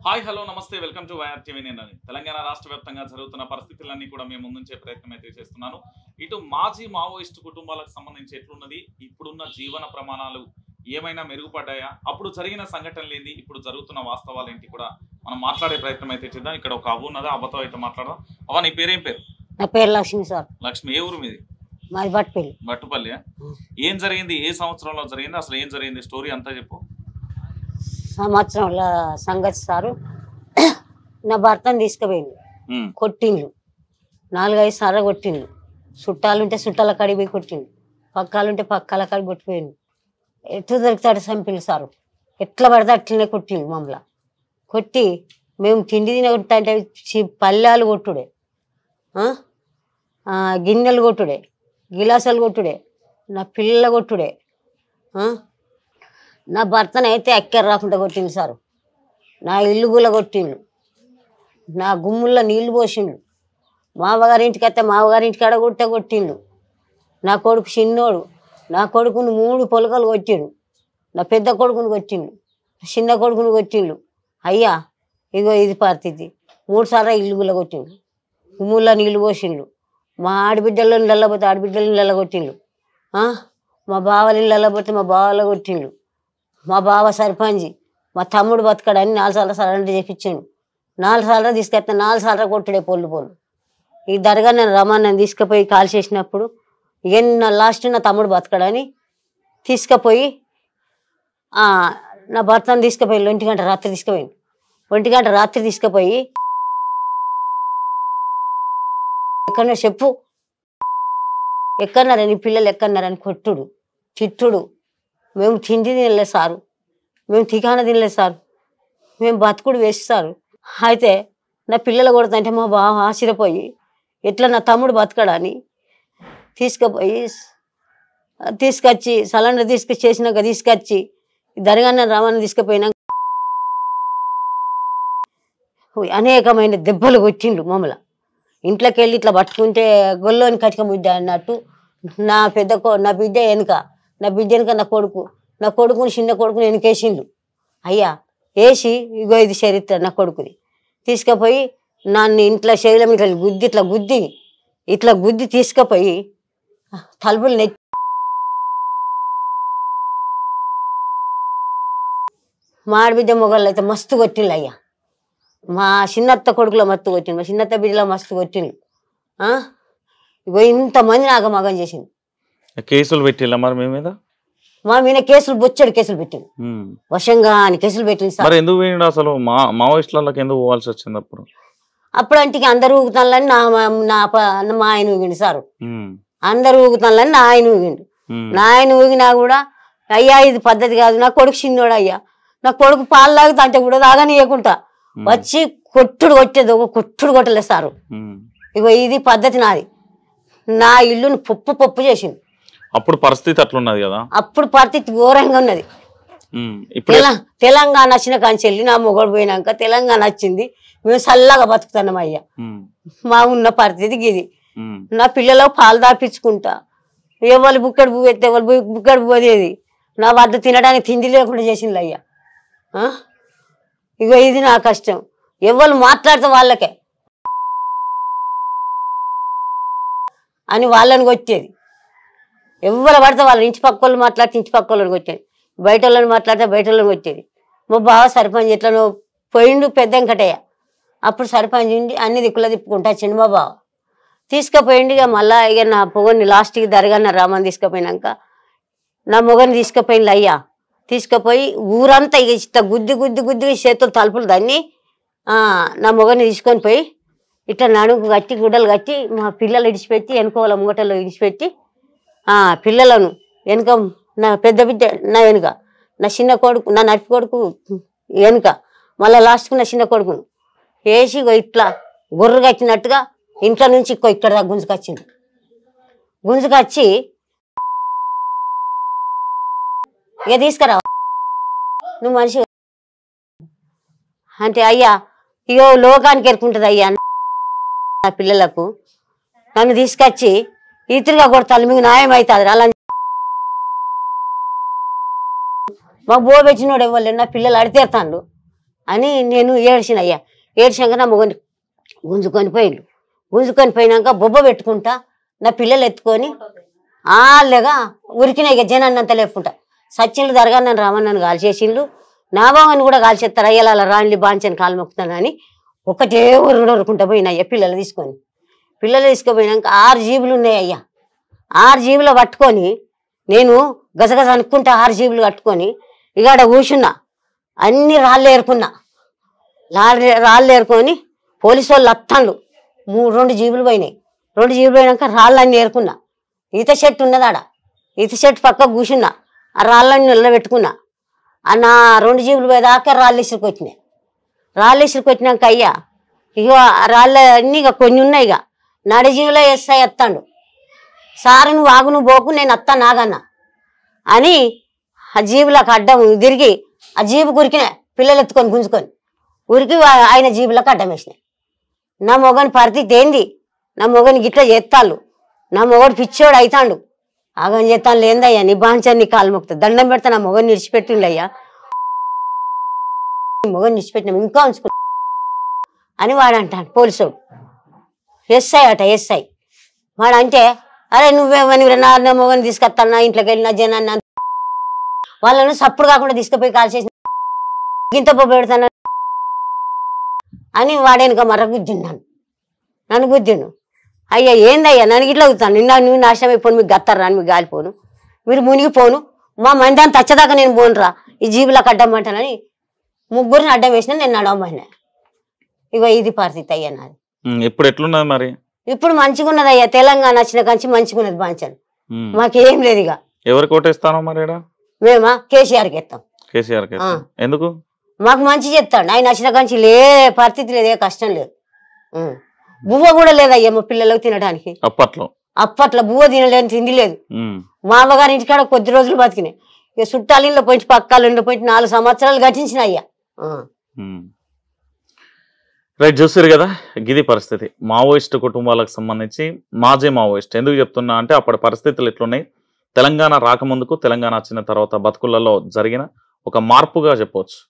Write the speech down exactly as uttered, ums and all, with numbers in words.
Hi hello నమస్తే welcome to YR TV. నేను తెలంగాణ రాష్ట్ర వ్యాప్తంగా జరుగుతున్న పరిస్థితులన్నీ కూడా మేము ముందుంచే ప్రయత్నం అయితే చేస్తున్నాను. ఇటు మాజీ మావోయిస్టు కుటుంబాలకు సంబంధించి ఎట్లున్నది, ఇప్పుడున్న జీవన ప్రమాణాలు ఏమైనా మెరుగుపడ్డాయా, అప్పుడు జరిగిన సంఘటనలు ఏంది, ఇప్పుడు జరుగుతున్న వాస్తవాలు ఏంటి కూడా మనం మాట్లాడే ప్రయత్నం అయితే చేద్దాం. ఇక్కడ ఒక అవ్వ ఉన్నదా, అవ్వతో అయితే మాట్లాడదాం. అవ్వ, నీ పేరేం పేరు? నా పేరు లక్ష్మి సార్. లక్ష్మి, ఏ ఊరు మీది? మాది బట్టుపల్లి. బట్టుపల్లి. ఏం జరిగింది, ఏ సంవత్సరంలో జరిగింది, అసలు ఏం జరిగింది, స్టోరీ అంతా చెప్పు. సంవత్సరంల సంగతి సారు, నా భర్తను తీసుకుపోయింది, కొట్టిండ్లు, నాలుగైదు సార్లు కొట్టిండ్లు. చుట్టాలుంటే చుట్టాల కాడికి పోయి కొట్టిండు, పక్కాలుంటే పక్కాల కాడికి కొట్టిపోయిండు. ఎట్లు దొరుకుతాడు చంపిల్లు సారు, ఎట్లా పడితే అట్లనే కొట్టిండు మమ్మల్ని. కొట్టి మేము తిండి తిన కొట్టా అంటే పల్లెలు కొట్టుడే, గిన్నెలు కొట్టుడే, గిలాసాలు కొట్టుడే, నా పిల్లల కొట్టుడే. నా భర్తనైతే ఎక్కర రాకుండా కొట్టిండు సారు. నా ఇల్లు గుల్ల కొట్టిండు, నా గుమ్ముల్లో నీళ్లు పోసిండు. మావగారింటికి అయితే మావగారింటికి ఆడ కొట్టే కొట్టిండు. నా కొడుకు చిన్నోడు, నా కొడుకుని మూడు పొలకలు కొట్టిండు. నా పెద్ద కొడుకుని కొట్టిండు, చిన్న కొడుకుని కొట్టిండు. అయ్యా ఇగో ఇది పరిస్థితి. మూడు సార్లు ఇల్లు గుల్ల కొట్టిండు, గుమ్ముల్లో నీళ్లు పోసిండు. మా ఆడబిడ్డల్లో నిల్లబోతే ఆడబిడ్డలు నిల్లగొట్టిండు. మా బావలు నిల్లబోతే మా బావలో కొట్టిండు. మా బావ సర్పంచి, మా తమ్ముడు బతకడని నాలుగు సార్లు సరెండర్ చేయించాడు. నాలుగు సార్లు తీసుకెళ్తే నాలుగు సార్లు కొట్టుడే పొల్లు పొల్లు. ఈ దరగా నేను రమాన్ని తీసుకుపోయి కాల్ చేసినప్పుడు ఇక నా లాస్ట్ నా తమ్ముడు బతకడని తీసుకుపోయి నా భర్తను తీసుకుపోయి ఒంటి గంట రాత్రి తీసుకుపోయింది. ఒంటి గంట రాత్రి తీసుకుపోయి ఎక్కడన్నా చెప్పు, ఎక్కడన్నారా నీ పిల్లలు ఎక్కడన్నారని కొట్టుడు, తిట్టుడు. మేము తిండి తినలేదు సారు, మేము తికాన తినలేదు సారు, మేము బతుకుడు వేస్తారు. అయితే నా పిల్లలు కొడుతుంటే మా బావ ఆశ్చర్యపోయి ఎట్లా నా తమ్ముడు బతకడని తీసుకుపోయి తీసుకొచ్చి సలండర్ తీసుకొచ్చి చేసినాక తీసుకొచ్చి దరగాన రామాన్ని తీసుకుపోయినాక అనేకమైన దెబ్బలు కొట్టిండు మమ్మల్ని. ఇంట్లోకి వెళ్ళి ఇట్లా పట్టుకుంటే గొల్లోని కటిక ముద్ద అన్నట్టు నా పెద్ద నా బిడ్డ వెనుక, నా బిడ్డ వెనుక నా కొడుకు, నా కొడుకుని చిన్న కొడుకుని వెనకేసిండు. అయ్యా వేసి ఇగో ఇది చరిత్ర నా కొడుకుని తీసుకుపోయి నన్ను ఇంట్లో శైలం ఇట్లా గుద్ది ఇట్లా గుద్ది ఇట్లా గుద్ది తీసుకుపోయి తలుపులు నెచ్చి మా ఆడబిడ్డ మొగళ్ళు అయితే మస్తు కొట్టిండు. అయ్యా మా చిన్నత్త కొడుకులో మస్తు కొట్టిండు, మా చిన్నత్త బిడ్డలో మస్తు కొట్టిండు. ఇగో ఇంతమంది నాకు మగం చేసింది. కేసులు పెట్టిల్లా మరి మీ మీద? మా మీద కేసులు బొచ్చడు కేసులు పెట్టింది, వశంగా అని కేసులు పెట్టింది సార్. ఎందుకు పోయిండు అసలు? మా మావోయిస్టులకు ఎందుకు పోవాల్సి వచ్చింది అప్పుడు? అప్పుడు అంటే అందరు ఊగుతానని నా నా మా ఆయన ఊగిండు సారు. అందరు ఊగుతానని నా ఆయన ఊగిండు. నా ఆయన ఊగినా కూడా అయ్యా ఇది పద్ధతి కాదు, నా కొడుకు చిన్నోడు. అయ్యా నా కొడుకు పాలు తాగుతా అంటే కూడా తాగనియకుండా వచ్చి కొట్టుడు కొట్టేది, ఒక కొట్టుడు కొట్టలేదు సారు. ఇగో ఇది పద్ధతి నాది. నా ఇల్లుని పప్పు పప్పు చేసింది. అప్పుడు పరిస్థితి అట్లున్నది కదా? అప్పుడు పరిస్థితి ఘోరంగా ఉన్నది. తెలంగాణ వచ్చిన కాంచెల్లి నా మొగడు పోయినాక తెలంగాణ వచ్చింది, మేము చల్లగా బతుకుతున్నాం. అయ్యా మా ఉన్న పరిస్థితి ఇది. నా పిల్లలకు పాలు దాపించుకుంటా, ఎవరు బుక్కడి పువ్వు ఎత్తే ఎవరు బుక్కడి పువ్వు పోదేది. నా వద్ద తినడానికి తిండి లేకుండా చేసింది. అయ్యా ఇగో ఇది నా కష్టం. ఎవరు మాట్లాడితే వాళ్ళకే అని వాళ్ళని కొట్టేది. ఎవరు పడితే వాళ్ళు ఇంటి పక్క వాళ్ళు మాట్లాడితే ఇంటి పక్క వాళ్ళని కొట్టేది, బయట వాళ్ళని మాట్లాడితే బయట వాళ్ళని కొట్టేది. మా బావ సర్పంచ్ ఎట్లనో పోయిండు పెద్ద వెంకటయ్య. అప్పుడు సర్పంచ్ ఉండి అన్ని దిక్కులా తిప్పుకుంటా వచ్చిండు మా బావ. తీసుకుపోయిండు. ఇక మళ్ళా ఇక నా పొగని లాస్ట్కి దరగాన రామని తీసుకుపోయినాక నా మొగని తీసుకుపోయిండు. అయ్యా తీసుకుపోయి ఊరంతా ఇక ఇట్లా గుద్ది గుద్ది గుద్ది చేతులు తలుపులు దాన్ని నా మొగని తీసుకొని పోయి ఇట్లా నడుము కట్టి గుడ్డలు కట్టి మా పిల్లలు ఇడిచిపెట్టి వెనుకోవాల ముంగటలో ఇడిచిపెట్టి పిల్లలను వెనుక నా పెద్ద బిడ్డ నా వెనుక, నా చిన్న కొడుకు నా నడిపి కొడుకు వెనుక, మళ్ళీ లాస్ట్కి నా చిన్న కొడుకును వేసి ఇట్లా గొర్రె కట్టినట్టుగా ఇంట్లో నుంచి ఇంకో ఇక్కడ దాకా గుంజుకొచ్చింది. గుంజుకొచ్చి ఇక తీసుకురా నువ్వు మనిషి అంటే అయ్యా ఇగో లోకానికి ఎరుకుంటుంది అయ్యా నా పిల్లలకు. నన్ను తీసుకొచ్చి ఇతరుగా కొడతాను, మీకు న్యాయం అవుతుంది అలా మాకు బో పెట్టినోడు ఇవ్వలేదు, నా పిల్లలు అడితేరుతాండు. అని నేను ఏడ్చిన అయ్యా. ఏడ్చాక నా మొగని గుంజుకొని పోయిండు. గుంజుకొని పోయినాక బొబ్బ పెట్టుకుంటా నా పిల్లలు ఎత్తుకొని ఆళ్ళగా ఉరికిన ఇక జనాన్నంత లేపుకుంటా సచ్చిన్లు దరగా నన్ను రామన్నను కాల్చేసిండ్లు. నా బావని కూడా కాల్చేస్తారు అయ్యా అలా రాణి బాంచని కాలు మొక్కుతాను అని ఒకటే ఉరుడు ఉరుకుంటా పోయినా అయ్యా పిల్లలు తీసుకొని. పిల్లలు తీసుకుపోయినాక ఆరు జీబులు ఉన్నాయి అయ్యా. ఆరు జీబులు పట్టుకొని నేను గజగజ అనుకుంటా ఆరు జీబులు కట్టుకొని ఇక ఆడ కూర్చున్నా. అన్ని రాళ్ళు ఏరుకున్నా. రాళ్ళు రాళ్ళు ఏరుకొని పోలీసు వాళ్ళు అత్తాండ్లు. మూడు రెండు జీబులు పోయినాయి. రెండు జీబులు పోయినాక రాళ్ళన్నీ ఏరుకున్నా. ఈత చెట్టు ఉన్నది ఆడ. ఈత చెట్టు పక్క కూర్చున్నా. ఆ రాళ్ళని నిలబెట్టుకున్నా. ఆ నా రెండు జీబులు పోయేదాకా రాళ్ళు ఇసురుకు వచ్చినాయి. రాళ్ళు ఇసురుకు వచ్చినాక అయ్యా ఇక రాళ్ళ అన్నీ ఇక కొన్ని ఉన్నాయి. ఇక నడి జీబులో వేస్తాయి ఎత్తాడు. సారు నువ్వు ఆగు నువ్వు పోకు నేను అత్తా నాగన్నా అని ఆ జీబులకు అడ్డం తిరిగి ఆ జీబు కురికినా పిల్లలు ఎత్తుకొని గుంజుకొని ఉరికి ఆయన జీబులకు అడ్డం వేసినాయి. నా మొగని పరిస్థితి ఏంది? నా మొగని గిట్లా చేస్తాళ్ళు. నా మొగడు పిచ్చోడు అవుతాడు. ఆగని చేస్తాను లేదయ్యా నీ బాంచాన్ని కాలు మొక్కుతా దండం పెడతా నా మొగని నిడిచిపెట్టిండు అయ్యా. మొగని నిడిచిపెట్టినాం ఇంకా ఉంచుకో అని వాడు అంటాడు పోలీసు ఎస్ఐ అట ఎస్ఐ. వాడు అంటే అరే నువ్వేమని నా మొగని తీసుకొస్తాను నా ఇంట్లోకి వెళ్ళి నా జనాన్ని వాళ్ళను సప్పుడు కాకుండా తీసుకుపోయి కాల్ చేసి గింత పొ పెడతాను అని వాడేనుక మర్ర గుద్దిన్నాను. నన్ను గుద్దిండు. అయ్యా ఏందయ్యా నన్ను ఇట్లా అవుతాను నిన్న నువ్వు నాశనం అయిపోను మీకు గత్తారా అని మీకు గాలిపోను మీరు మునిగిపోను మా మంది అంత వచ్చేదాకా నేను పోనురా ఈ జీబులకు అడ్డమంటానని ముగ్గురిని అడ్డం వేసినా నేను నడవమన్నా. ఇగో ఇది పరిస్థితి అయ్యా నాది. ఇప్పుడు ఎట్లున్నది మరి? ఇప్పుడు మంచిగా ఉన్నది అయ్యా. తెలంగాణ వచ్చిన కంచి మంచిగా ఉన్నది బాంచన్. మాకేం లేదు. ఇక ఎవరికి ఓటేస్తానో మరి? మేమా కేసీఆర్కి ఎత్తాం. కేసీఆర్ ఎందుకు? మాకు మంచి చెప్తాడు ఆయన వచ్చిన కంచి లే పరిస్థితి లేదు ఏ కష్టం లేదు. బువ్వ కూడా లేదయ్యా మా పిల్లలకు తినడానికి. అప్పట్లో అప్పట్లో బువ్వ తినలేని తిండి లేదు. మా అమ్మగారి ఇంటికాడ కొద్ది రోజులు బతికినాయి. ఇక చుట్టాలు ఇంట్లో పోయి పక్కాలు ఇంట్లో పోయి నాలుగు సంవత్సరాలు గటించిన అయ్యా. రైట్ చూసారు కదా గిది పరిస్థితి. మావోయిస్టు కుటుంబాలకు సంబంధించి మాజీ మావోయిస్ట్ ఎందుకు చెప్తున్నా అంటే అప్పటి పరిస్థితులు ఎట్లున్నాయి, తెలంగాణ రాకముందుకు తెలంగాణ వచ్చిన తర్వాత బతుకులలో జరిగిన ఒక మార్పుగా చెప్పవచ్చు.